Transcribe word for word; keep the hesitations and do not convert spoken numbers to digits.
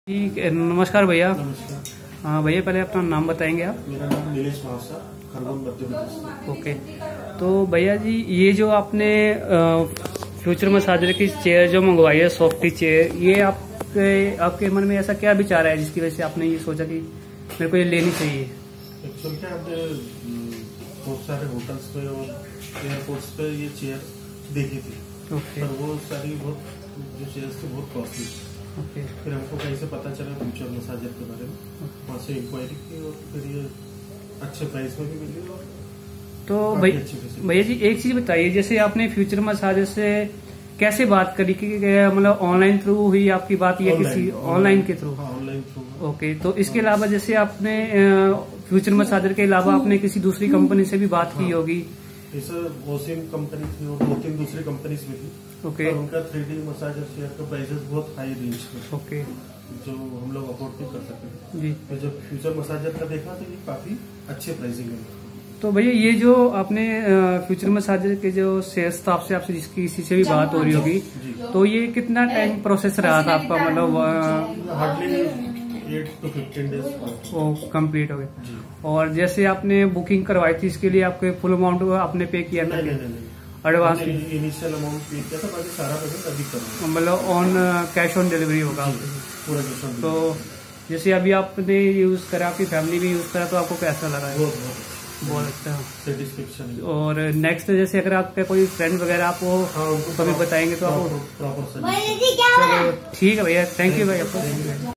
ठीक है, नमस्कार भैया। नमस्कार। हाँ भैया, पहले अपना नाम बताएंगे आप? मेरा नाम नीलेश महासा, खरगोन मध्य प्रदेश। ओके, तो भैया जी ये जो आपने फ्यूचर मसाजर की चेयर जो मंगवाई है, सॉफ्टी चेयर, ये आपके आपके मन में ऐसा क्या विचार है जिसकी वजह से आपने ये सोचा कि मेरे को ये लेनी चाहिए? एक्चुअली क्या हमने बहुत सारे होटल्स पे और एयरपोर्ट्स पे ये चेयर देखी थी। ओके। पर वो सारी बहुत जो चेयर्स थी बहुत कॉस्टली। ओके। फिर हमको कहीं से पता चला फ्यूचर मसाजर के बारे में, वहाँ से इंक्वायरी की और फिर ये अच्छे प्राइस में भी मिली। और तो भैया भैया जी एक चीज बताइए, जैसे आपने फ्यूचर मसाजर से कैसे बात करी कि मतलब ऑनलाइन थ्रू हुई आपकी बात या किसी ऑनलाइन के थ्रू? Online through. ओके, तो इसके अलावा जैसे आपने फ्यूचर मसाजर के अलावा आपने किसी दूसरी कंपनी से भी बात की होगी? ओसिम कंपनी थी और दो तीन दूसरी कंपनीज में थी। ओके। और उनका थ्री डी मसाजर चेयर का प्राइसेस बहुत हाई रेंज में, ओके, जो हम लोग अफोर्ड नहीं कर सकते जी। तो जब फ्यूचर मसाजर का देखा तो ये काफी अच्छे प्राइसिंग है। तो भैया ये जो आपने फ्यूचर मसाजर के जो सेल्स स्टाफ से आपसे जिसकी किसी से भी बात हो रही होगी, तो ये कितना टाइम प्रोसेस रहा था आपका? मतलब hardly eight to fifteen days वो कंप्लीट हो गया। और जैसे आपने बुकिंग करवाई थी इसके लिए आपके फुल अमाउंट आपने पे किया था? नहीं नहीं नहीं, एडवांस इनिशियल अमाउंट पे किया था, बाकी सारा पेमेंट अभी करना, मतलब ऑन कैश ऑन डिलीवरी होगा पूरा कैश ऑन। तो जैसे अभी आपने यूज करा, आपकी फैमिली भी यूज करा, तो आपको कैसा लगा है? बहुत बहुत बहुत अच्छा सेटिस्फेक्शन। और नेक्स्ट जैसे अगर आपके कोई फ्रेंड वगैरह आपको हाँ, कभी बताएंगे तो आपको प्रॉपर। चलो ठीक है भैया, थैंक यू भाई आपको।